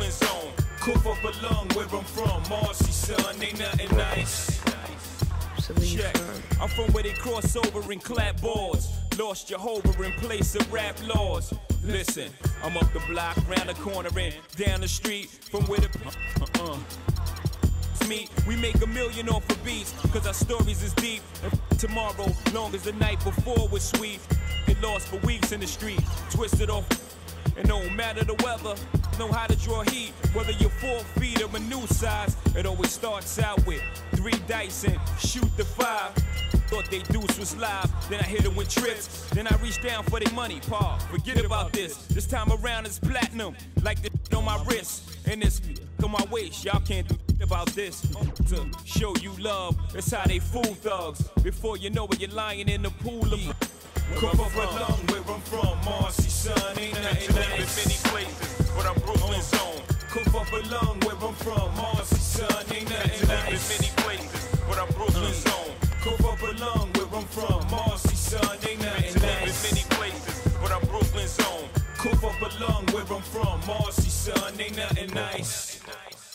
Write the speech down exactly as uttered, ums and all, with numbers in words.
Brooklyn zone. Cough up a lung where I'm from. Marcy, son, ain't nothing nice. Check. I'm from where they cross over and clap boards. Lost Jehovah in place of rap laws. Listen, I'm up the block, round the corner and down the street from where the uh-uh. Me, we make a million off of beats, cause our stories is deep. And tomorrow, long as the night before was sweet. Get lost for weeks in the street, twisted off. And no matter the weather, know how to draw heat. Whether you're four feet or a new size, it always starts out with three dice and shoot the five. Thought they deuce was live, then I hit them with trips. Then I reach down for their money, pa, forget about this. This time around it's platinum, like the on my wrist. And this on my waist, y'all can't do about this. To show you love, that's how they fool thugs. Before you know it, you're lying in the pool of cough up a lung where I'm from, Marcy, son, ain't nothing nice. In many places, but I'm Brooklyn zone. Cough up a lung where I'm from, Marcy, son, ain't nothing nice. In many places, but I'm Brooklyn zone. Cough up a lung where I'm from, Marcy, son, ain't nothing nice. In many places, but I'm Brooklyn zone. Cough up a lung where I'm from, Marcy, son, ain't nothing nice.